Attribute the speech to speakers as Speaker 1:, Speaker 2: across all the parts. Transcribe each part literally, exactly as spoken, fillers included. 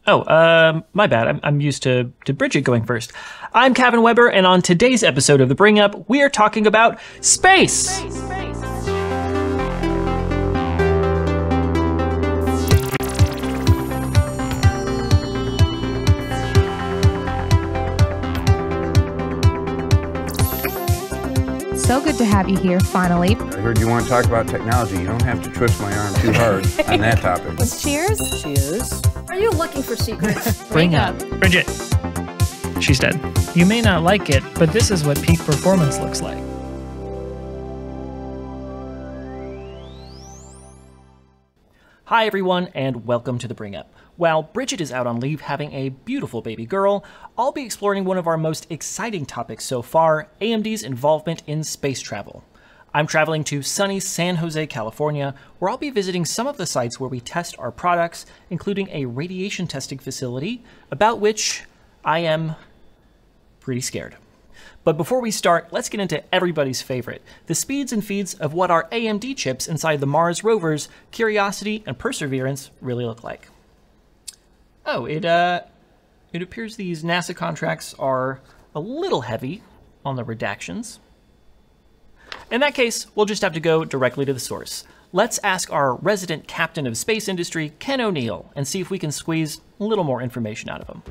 Speaker 1: Oh, um, my bad. I'm, I'm used to, to Bridget going first. I'm Cavin Weber, and on today's episode of The Bring Up, we are talking about space! space, space.
Speaker 2: So good to have you here, finally.
Speaker 3: I heard you want to talk about technology. You don't have to twist my arm too hard on that topic.
Speaker 2: Cheers.
Speaker 4: Cheers.
Speaker 5: Are you looking for secrets?
Speaker 1: Bring up. Bridget. She's dead. You may not like it, but this is what peak performance looks like. Hi everyone, and welcome to The Bring Up. While Bridget is out on leave having a beautiful baby girl, I'll be exploring one of our most exciting topics so far, A M D's involvement in space travel. I'm traveling to sunny San Jose, California, where I'll be visiting some of the sites where we test our products, including a radiation testing facility, about which I am pretty scared. But before we start, let's get into everybody's favorite, the speeds and feeds of what our A M D chips inside the Mars rovers, Curiosity and Perseverance really look like. Oh, it, uh, it appears these NASA contracts are a little heavy on the redactions. In that case, we'll just have to go directly to the source. Let's ask our resident captain of space industry, Ken O'Neill, and see if we can squeeze a little more information out of him.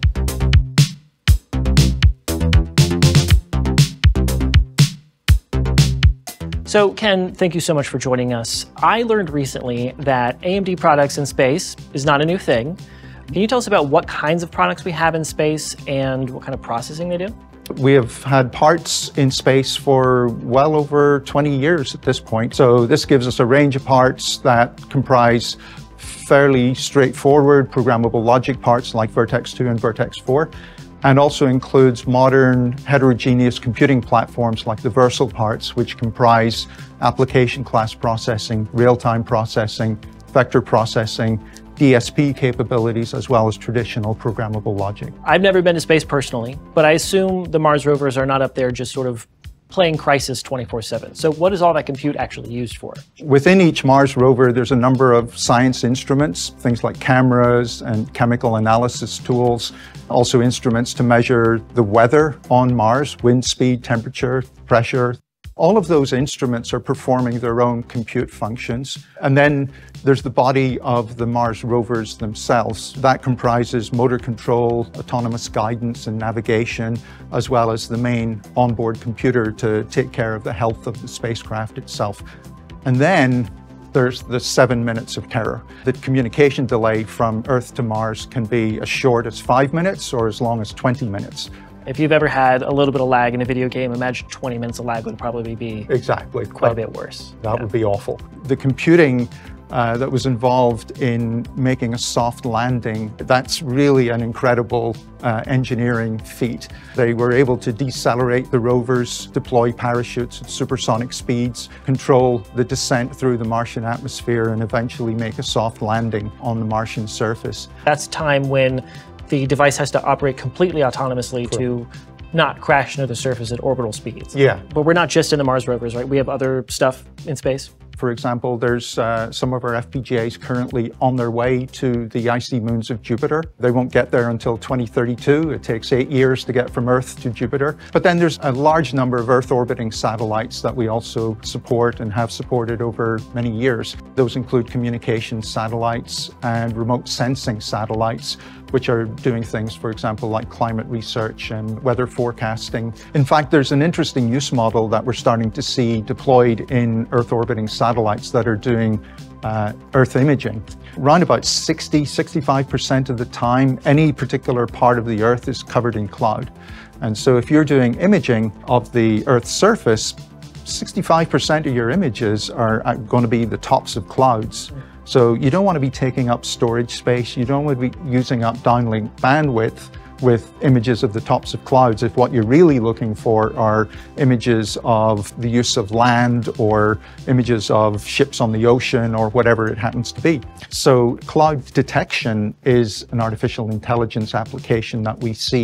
Speaker 1: So Ken, thank you so much for joining us. I learned recently that A M D products in space is not a new thing. Can you tell us about what kinds of products we have in space and what kind of processing they do?
Speaker 6: We have had parts in space for well over twenty years at this point. So this gives us a range of parts that comprise fairly straightforward programmable logic parts like Vertex two and Vertex four, and also includes modern heterogeneous computing platforms like the Versal parts, which comprise application class processing, real-time processing, vector processing, D S P capabilities, as well as traditional programmable logic.
Speaker 1: I've never been to space personally, but I assume the Mars rovers are not up there just sort of playing Crisis twenty-four seven. So what is all that compute actually used for?
Speaker 6: Within each Mars rover, there's a number of science instruments, things like cameras and chemical analysis tools, also instruments to measure the weather on Mars, wind speed, temperature, pressure. All of those instruments are performing their own compute functions. And then there's the body of the Mars rovers themselves. That comprises motor control, autonomous guidance and navigation, as well as the main onboard computer to take care of the health of the spacecraft itself. And then there's the seven minutes of terror. The communication delay from Earth to Mars can be as short as five minutes or as long as twenty minutes.
Speaker 1: If you've ever had a little bit of lag in a video game, imagine twenty minutes of lag would probably be
Speaker 6: exactly
Speaker 1: quite
Speaker 6: that,
Speaker 1: a bit worse.
Speaker 6: That
Speaker 1: yeah.
Speaker 6: would be awful. The computing uh, that was involved in making a soft landing, that's really an incredible uh, engineering feat. They were able to decelerate the rovers, deploy parachutes at supersonic speeds, control the descent through the Martian atmosphere, and eventually make a soft landing on the Martian surface.
Speaker 1: That's time when the device has to operate completely autonomously Correct. to not crash into the surface at orbital speeds.
Speaker 6: Yeah.
Speaker 1: But we're not just in the Mars rovers, right? We have other stuff in space.
Speaker 6: For example, there's uh, some of our F P G As currently on their way to the icy moons of Jupiter. They won't get there until twenty thirty-two. It takes eight years to get from Earth to Jupiter. But then there's a large number of Earth orbiting satellites that we also support and have supported over many years. Those include communications satellites and remote sensing satellites, which are doing things, for example, like climate research and weather forecasting. In fact, there's an interesting use model that we're starting to see deployed in Earth orbiting satellites that are doing uh, Earth imaging. Around about sixty, sixty-five percent of the time, any particular part of the Earth is covered in cloud. And so if you're doing imaging of the Earth's surface, sixty-five percent of your images are going to be the tops of clouds. So you don't want to be taking up storage space. You don't want to be using up downlink bandwidth with images of the tops of clouds if what you're really looking for are images of the use of land or images of ships on the ocean or whatever it happens to be. So cloud detection is an artificial intelligence application that we see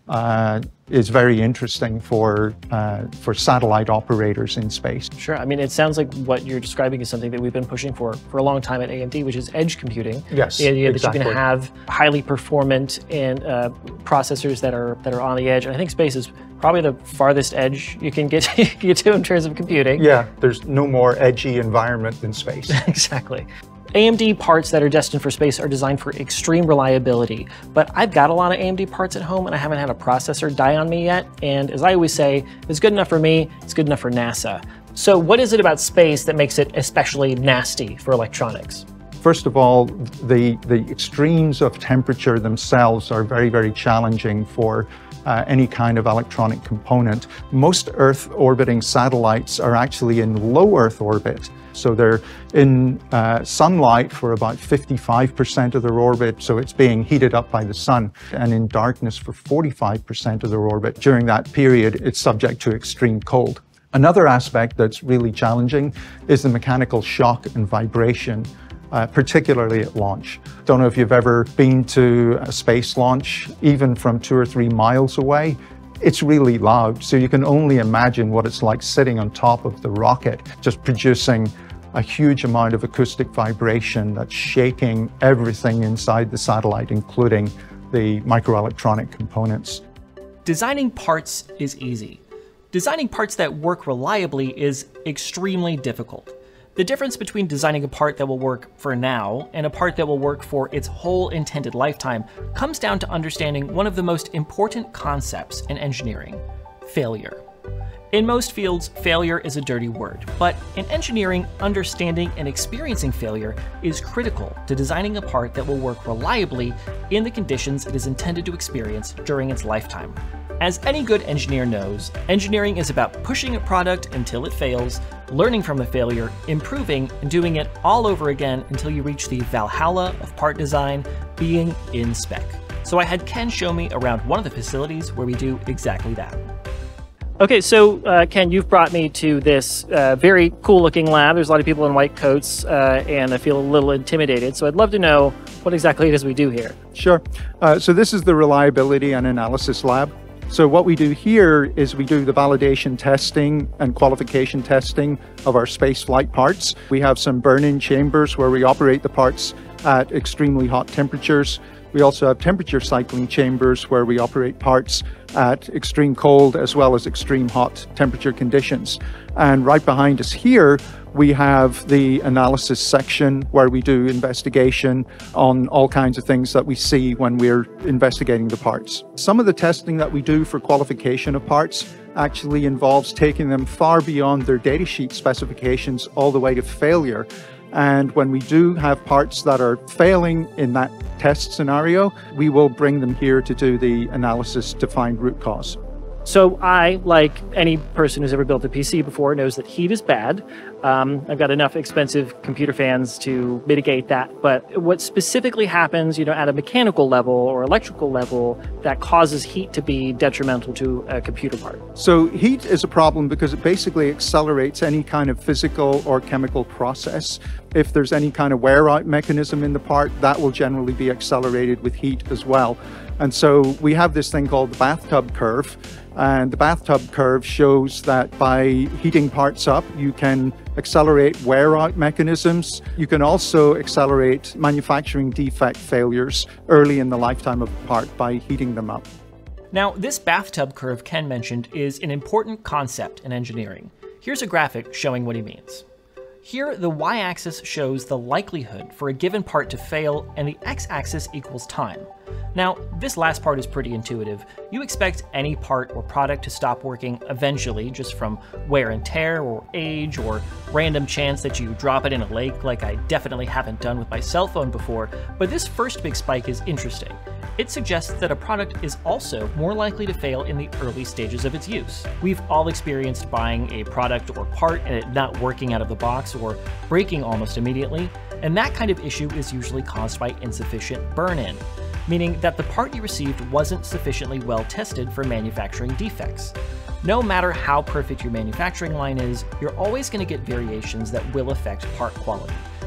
Speaker 6: uh, is very interesting for uh, for satellite operators in space.
Speaker 1: Sure. I mean, it sounds like what you're describing is something that we've been pushing for for a long time at A M D, which is edge computing.
Speaker 6: Yes,
Speaker 1: the idea
Speaker 6: exactly.
Speaker 1: that you can have highly performant and uh, processors that are that are on the edge. And I think space is probably the farthest edge you can get get to in terms of computing.
Speaker 6: Yeah, there's no more edgy environment than space.
Speaker 1: Exactly. A M D parts that are destined for space are designed for extreme reliability, but I've got a lot of A M D parts at home and I haven't had a processor die on me yet. And as I always say, if it's good enough for me, it's good enough for NASA. So what is it about space that makes it especially nasty for electronics?
Speaker 6: First of all, the, the extremes of temperature themselves are very, very challenging for uh, any kind of electronic component. Most Earth orbiting satellites are actually in low Earth orbit. So they're in uh, sunlight for about fifty-five percent of their orbit, so it's being heated up by the sun, and in darkness for forty-five percent of their orbit. During that period, it's subject to extreme cold. Another aspect that's really challenging is the mechanical shock and vibration, uh, particularly at launch. Don't know if you've ever been to a space launch, even from two or three miles away. It's really loud, so you can only imagine what it's like sitting on top of the rocket, just producing a huge amount of acoustic vibration that's shaking everything inside the satellite, including the microelectronic components.
Speaker 1: Designing parts is easy. Designing parts that work reliably is extremely difficult. The difference between designing a part that will work for now and a part that will work for its whole intended lifetime comes down to understanding one of the most important concepts in engineering: failure. In most fields, failure is a dirty word, but in engineering, understanding and experiencing failure is critical to designing a part that will work reliably in the conditions it is intended to experience during its lifetime. As any good engineer knows, engineering is about pushing a product until it fails, learning from the failure, improving, and doing it all over again until you reach the Valhalla of part design, being in spec. So I had Ken show me around one of the facilities where we do exactly that. Okay, so uh, Ken, you've brought me to this uh, very cool looking lab. There's a lot of people in white coats uh, and I feel a little intimidated. So I'd love to know what exactly it is we do here.
Speaker 6: Sure. Uh, so this is the reliability and analysis lab. So what we do here is we do the validation testing and qualification testing of our space flight parts. We have some burn-in chambers where we operate the parts at extremely hot temperatures. We also have temperature cycling chambers where we operate parts at extreme cold as well as extreme hot temperature conditions. And right behind us here, we have the analysis section where we do investigation on all kinds of things that we see when we're investigating the parts. Some of the testing that we do for qualification of parts actually involves taking them far beyond their datasheet specifications all the way to failure. And when we do have parts that are failing in that test scenario, we will bring them here to do the analysis to find root cause.
Speaker 1: So I, like any person who's ever built a P C before, knows that heat is bad. Um, I've got enough expensive computer fans to mitigate that. But what specifically happens, you know, at a mechanical level or electrical level that causes heat to be detrimental to a computer part?
Speaker 6: So heat is a problem because it basically accelerates any kind of physical or chemical process. If there's any kind of wear out mechanism in the part, that will generally be accelerated with heat as well. And so we have this thing called the bathtub curve. And the bathtub curve shows that by heating parts up, you can accelerate wear out mechanisms. You can also accelerate manufacturing defect failures early in the lifetime of a part by heating them up.
Speaker 1: Now, this bathtub curve Ken mentioned is an important concept in engineering. Here's a graphic showing what he means. Here, the y-axis shows the likelihood for a given part to fail, and the x-axis equals time. Now, this last part is pretty intuitive. You expect any part or product to stop working eventually, just from wear and tear or age or random chance that you drop it in a lake like I definitely haven't done with my cell phone before, but this first big spike is interesting. It suggests that a product is also more likely to fail in the early stages of its use. We've all experienced buying a product or part and it not working out of the box or breaking almost immediately, and that kind of issue is usually caused by insufficient burn-in, meaning that the part you received wasn't sufficiently well tested for manufacturing defects. No matter how perfect your manufacturing line is, you're always going to get variations that will affect part quality.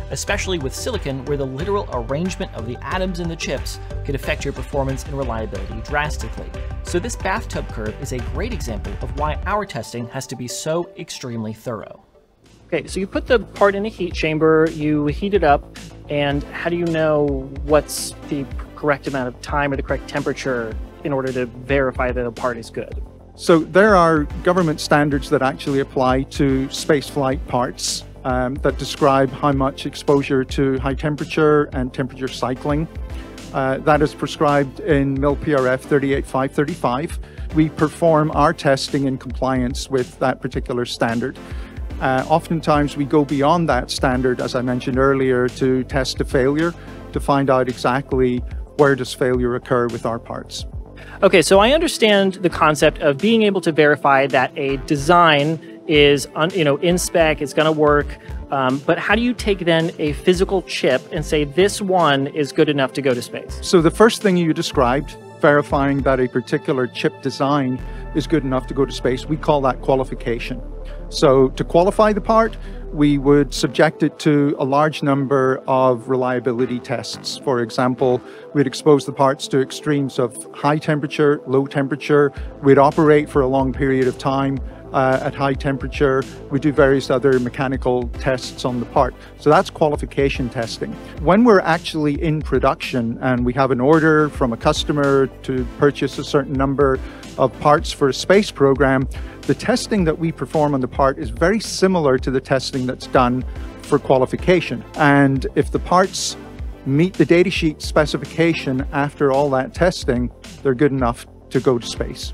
Speaker 1: especially with silicon where the literal arrangement of the atoms in the chips could affect your performance and reliability drastically. So this bathtub curve is a great example of why our testing has to be so extremely thorough. Okay, so you put the part in a heat chamber, you heat it up, and how do you know what's the correct amount of time or the correct temperature in order to verify that a part is good?
Speaker 6: So there are government standards that actually apply to spaceflight parts um, that describe how much exposure to high temperature and temperature cycling. Uh, that is prescribed in M I L P R F thirty-eight five thirty-five. We perform our testing in compliance with that particular standard. Uh, oftentimes we go beyond that standard, as I mentioned earlier, to test a failure to find out exactly where does failure occur with our parts.
Speaker 1: Okay, so I understand the concept of being able to verify that a design is, un, you know, in spec, it's going to work. Um, but how do you take then a physical chip and say this one is good enough to go to space?
Speaker 6: So the first thing you described, verifying that a particular chip design is good enough to go to space, we call that qualification. So to qualify the part, we would subject it to a large number of reliability tests. For example, we'd expose the parts to extremes of high temperature, low temperature. We'd operate for a long period of time uh, at high temperature. We do various other mechanical tests on the part. So that's qualification testing. When we're actually in production and we have an order from a customer to purchase a certain number of parts for a space program, the testing that we perform on the part is very similar to the testing that's done for qualification. And if the parts meet the datasheet specification after all that testing, they're good enough to go to space.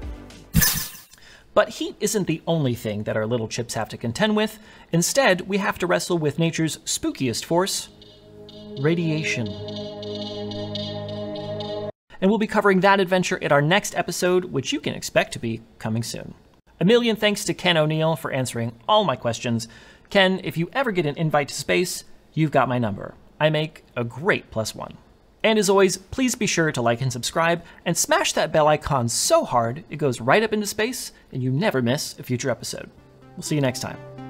Speaker 1: But heat isn't the only thing that our little chips have to contend with. Instead, we have to wrestle with nature's spookiest force, radiation. And we'll be covering that adventure in our next episode, which you can expect to be coming soon. A million thanks to Ken O'Neill for answering all my questions. Ken, if you ever get an invite to space, you've got my number. I make a great plus one. And as always, please be sure to like and subscribe, and smash that bell icon so hard it goes right up into space, and you never miss a future episode. We'll see you next time.